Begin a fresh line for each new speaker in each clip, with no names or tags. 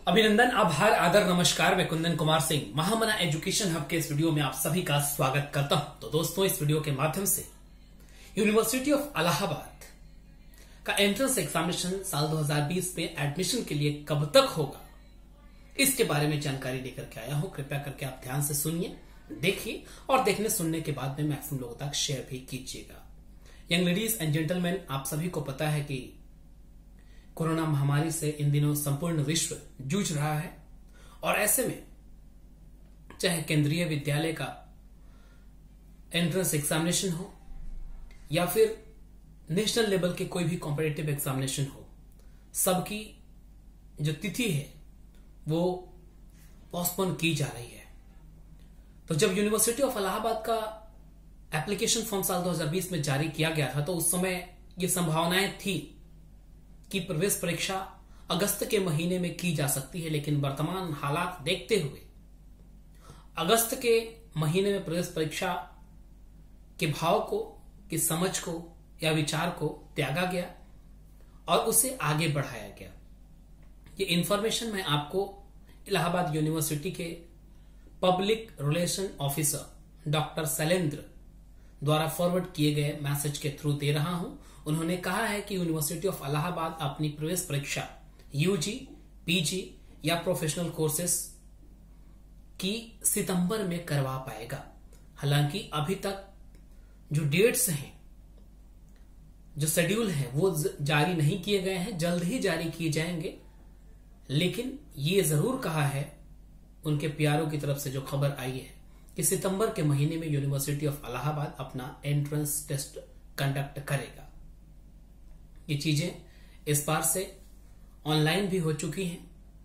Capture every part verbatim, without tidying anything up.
अभिनंदन, आभार, आदर, नमस्कार। मैं कुंदन कुमार सिंह महामना एजुकेशन हब के इस वीडियो में आप सभी का स्वागत करता हूं। तो दोस्तों, इस वीडियो के माध्यम से यूनिवर्सिटी ऑफ इलाहाबाद का एंट्रेंस एग्जामिनेशन साल दो हज़ार बीस में एडमिशन के लिए कब तक होगा, इसके बारे में जानकारी लेकर के आया हूं। कृपया करके आप ध्यान से सुनिए, देखिए और देखने सुनने के बाद में मैक्सिमम लोगों तक शेयर भी कीजिएगा। यंग लेडीज एंड जेंटलमैन, आप सभी को पता है कि कोरोना महामारी से इन दिनों संपूर्ण विश्व जूझ रहा है और ऐसे में चाहे केंद्रीय विद्यालय का एंट्रेंस एग्जामिनेशन हो या फिर नेशनल लेवल के कोई भी कॉम्पिटिटिव एग्जामिनेशन हो, सबकी जो तिथि है वो पोस्टपोन की जा रही है। तो जब यूनिवर्सिटी ऑफ इलाहाबाद का एप्लीकेशन फॉर्म साल दो हज़ार बीस में जारी किया गया था, तो उस समय ये संभावनाएं थी कि प्रवेश परीक्षा अगस्त के महीने में की जा सकती है, लेकिन वर्तमान हालात देखते हुए अगस्त के महीने में प्रवेश परीक्षा के भाव को, की समझ को या विचार को त्यागा गया और उसे आगे बढ़ाया गया। ये इंफॉर्मेशन मैं आपको इलाहाबाद यूनिवर्सिटी के public relation officer doctor Shailendra द्वारा फॉरवर्ड किए गए मैसेज के थ्रू दे रहा हूं। उन्होंने कहा है कि यूनिवर्सिटी ऑफ इलाहाबाद अपनी प्रवेश परीक्षा यूजी, पीजी या प्रोफेशनल कोर्सेस की सितंबर में करवा पाएगा। हालांकि अभी तक जो डेट्स हैं, जो शेड्यूल है, वो जारी नहीं किए गए हैं, जल्द ही जारी किए जाएंगे। लेकिन ये जरूर कहा है उनके पीआरओ की तरफ से जो खबर आई है कि सितंबर के महीने में यूनिवर्सिटी ऑफ इलाहाबाद अपना एंट्रेंस टेस्ट कंडक्ट करेगा। ये चीजें इस बार से ऑनलाइन भी हो चुकी हैं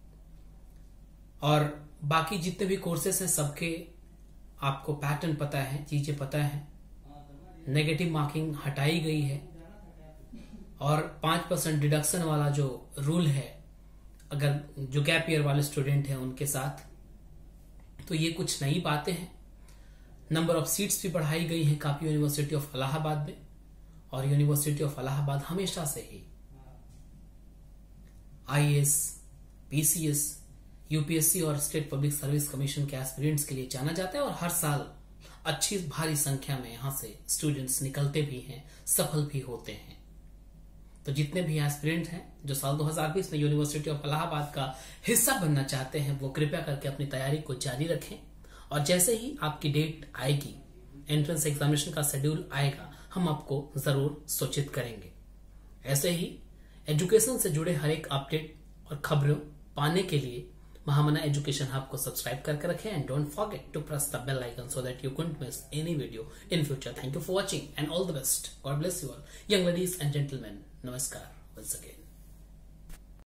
और बाकी जितने भी कोर्सेस हैं सबके आपको पैटर्न पता है, चीजें पता है। नेगेटिव मार्किंग हटाई गई है और पांच परसेंट डिडक्शन वाला जो रूल है, अगर जो गैप ईयर वाले स्टूडेंट हैं उनके साथ, तो ये कुछ नई बातें हैं। नंबर ऑफ सीट्स भी बढ़ाई गई हैं काफी यूनिवर्सिटी ऑफ इलाहाबाद में, और यूनिवर्सिटी ऑफ इलाहाबाद हमेशा से ही आईएएस, पीसीएस, यूपीएससी और स्टेट पब्लिक सर्विस कमीशन के एस्पिरेंट्स के लिए जाना जाता है और हर साल अच्छी भारी संख्या में यहां से स्टूडेंट्स निकलते भी हैं, सफल भी होते हैं। तो जितने भी एस्पिरेंट हैं जो साल दो हज़ार बीस में यूनिवर्सिटी ऑफ इलाहाबाद का हिस्सा बनना चाहते हैं, वो कृपया करके अपनी तैयारी को जारी रखें और जैसे ही आपकी डेट आएगी, एंट्रेंस एग्जामिनेशन का शेड्यूल आएगा, हम आपको जरूर सूचित करेंगे। ऐसे ही एजुकेशन से जुड़े हर एक अपडेट और खबरों पाने के लिए महामना एजुकेशन हब को सब्सक्राइब करके रखें and don't forget to press the bell icon so that you can't miss any video in future. Thank you for watching and all the best. God bless you all. Young ladies and gentleman, नमस्कार once again.